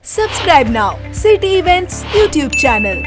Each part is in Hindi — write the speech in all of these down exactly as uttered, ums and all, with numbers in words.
Subscribe now, City Events YouTube channel.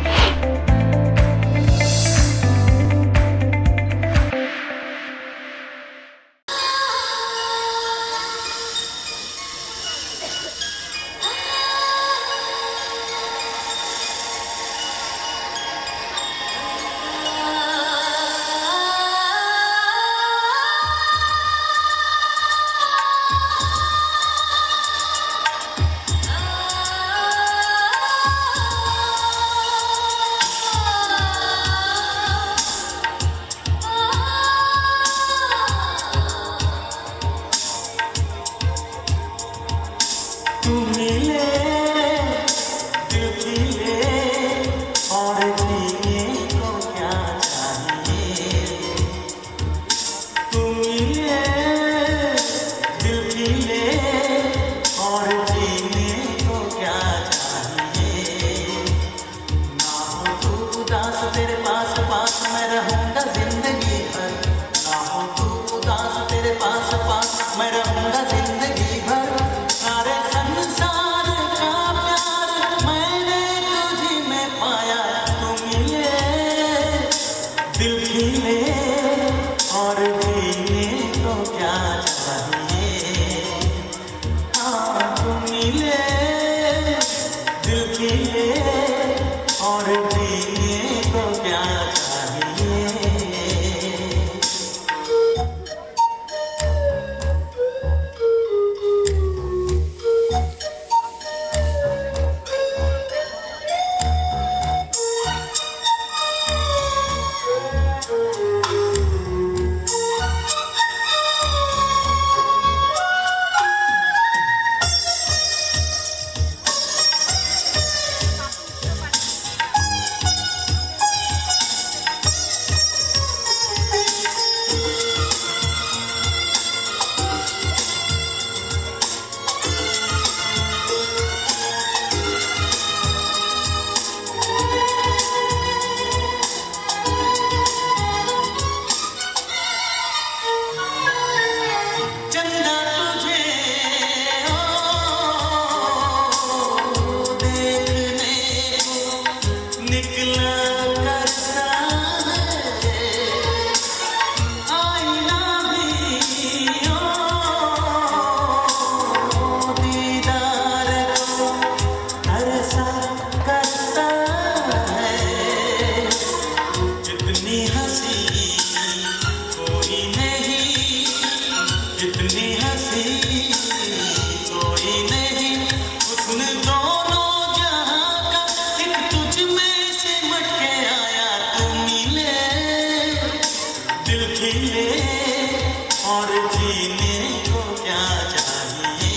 मैं रहूंगा जिंदगी भर। सारे संसार का प्यार मैंने तुझी में पाया। तुम मिले दिल खिले और जीने को क्या चाहिए। हाँ तुम मिले दिल खिले और जीने को क्या चाहिए। इतनी हंसी कोई नहीं हुस्न दोनों जहां का एक तुझ में सिमट के आया। तुम मिले दिल खिले और जीने को क्या चाहिए।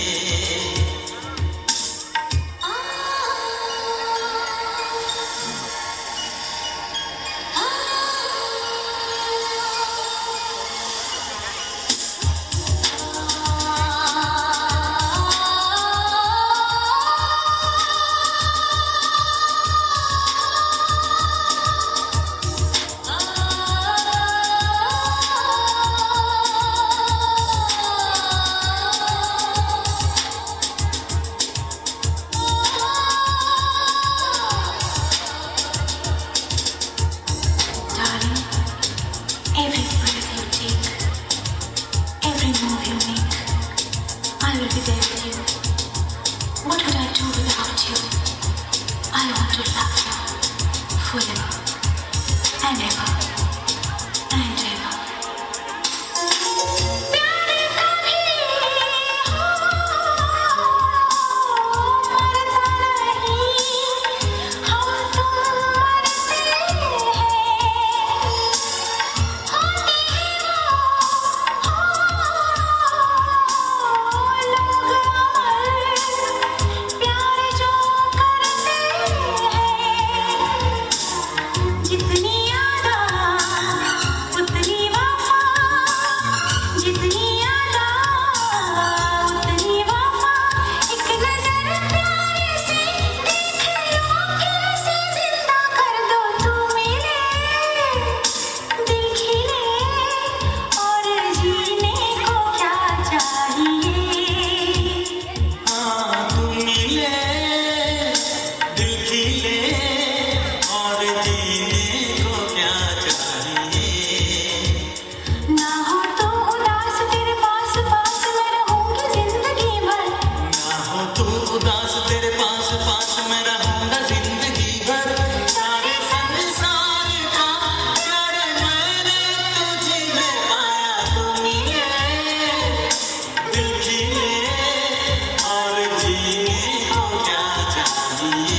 Every breath you take, every move you make, I will be there with you. What would I do without you? I want to love you forever and ever and ever. प्यार जो करते हैं उदास तेरे पास पास मैं रहूंगा जिंदगी भर। सारे संसार का प्यार मैंने तुझे में पाया, तुम ही है दिल की और जीने को क्या चाहिए।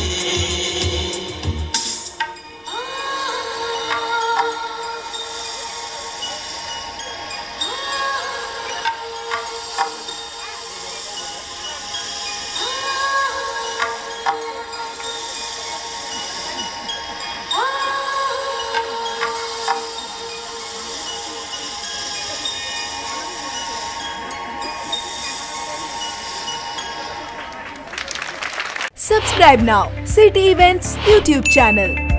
Subscribe now, City Events YouTube channel.